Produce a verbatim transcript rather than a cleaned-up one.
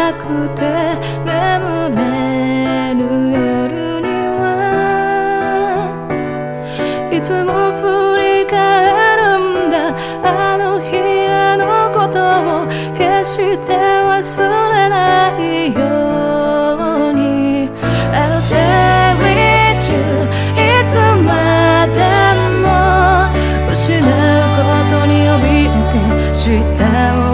なくて眠れぬ夜にはいつも振り返るんだ、あの日あのことを決して忘れないように。 I'll stay with you いつまでも失うことに怯えて舌を